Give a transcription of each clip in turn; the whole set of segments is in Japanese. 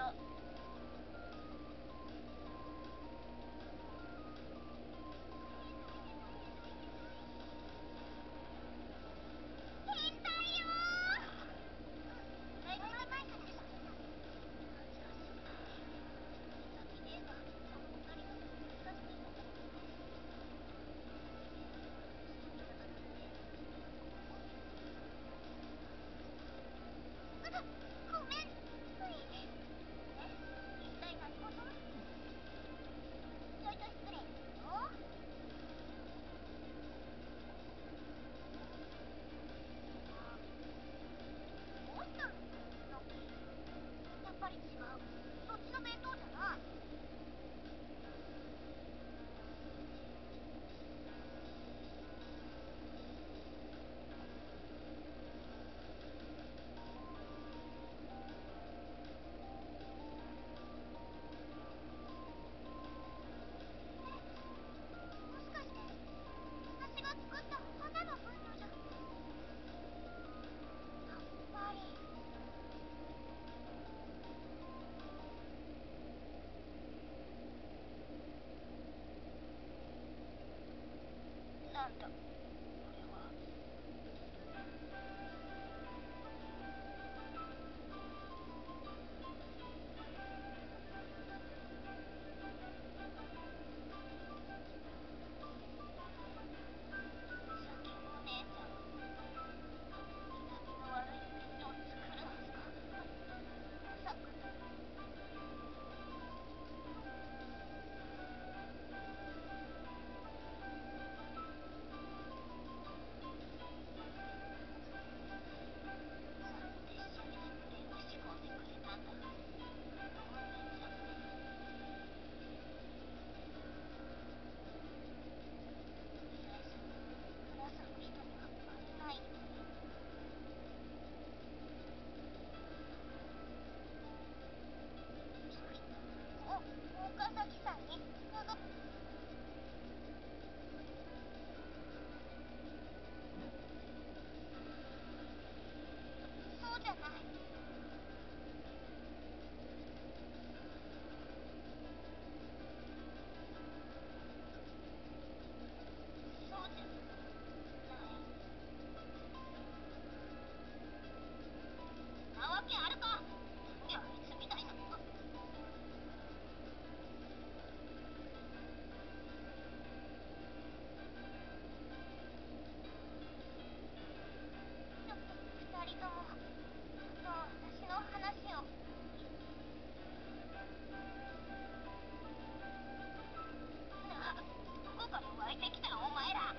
た。なんだこれは。さっきのお姉ちゃん痛みの悪い人を作るはずか。まさか。岡崎さんにそうじゃない。そうじゃない。なわけあるか。いや、いつみたいな。二人とも私の話を。どこから湧いてきたお前ら。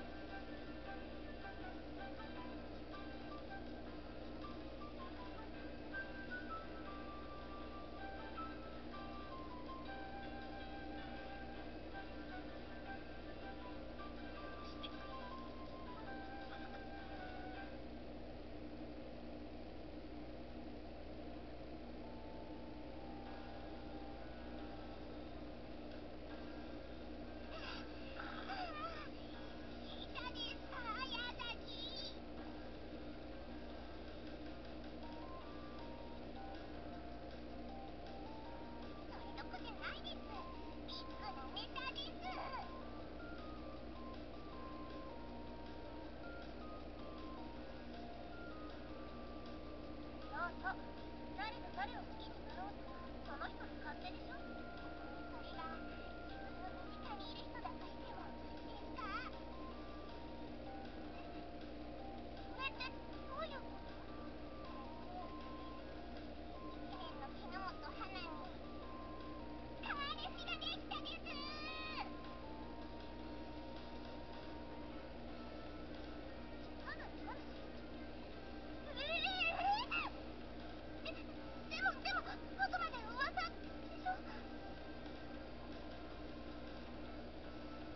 そうそう。誰が誰を好きになろうとその人の勝手でしょ。それが自分の身近にいる人だとしてもですか。それってどういうこと？2年の木之本花に彼氏ができたです。花に彼氏？でもあくまで噂でしょ。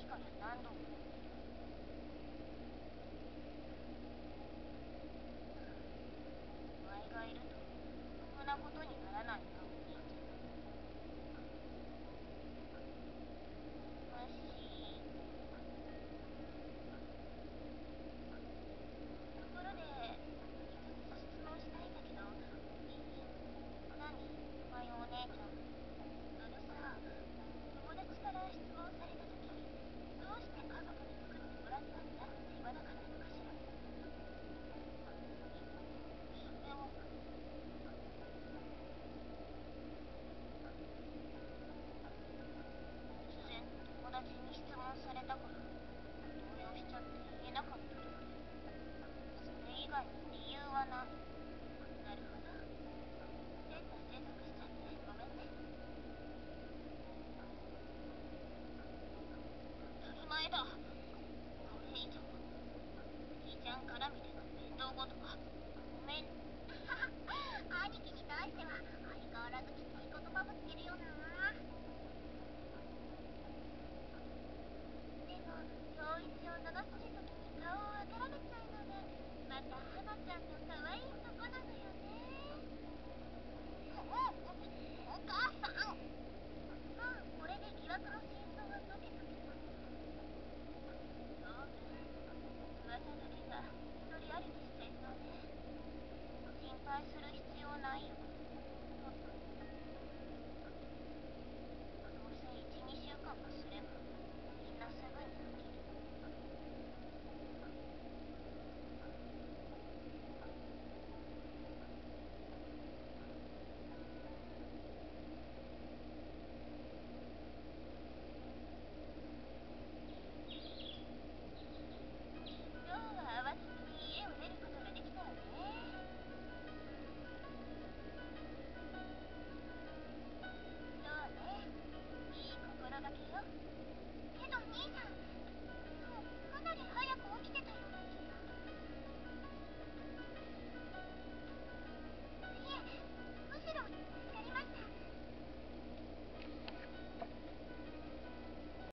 から何度も。お前がいるとろくなことにならないな、お兄ちゃん。ところで、一つ質問したいんだけど、いい？何？お前お姉ちゃん。さ、友達から質問された時、どうして家族に作ってもらったんだって言わなかったのかしら。それは。突然友達に質問されたから動揺しちゃって言えなかっただけ。それ以外の理由はない。なるほど。変な推測しちゃってごめんね。当たり前だ。これ以上兄ちゃん絡みでの面倒ごとはごめん。兄貴に対しては相変わらずきつい言葉ぶつけるよな。でも今日一を罵る時に顔を赤らめちゃうのがまた花ちゃんの可愛いとこなのよね。お母さん。まあこれで疑惑の線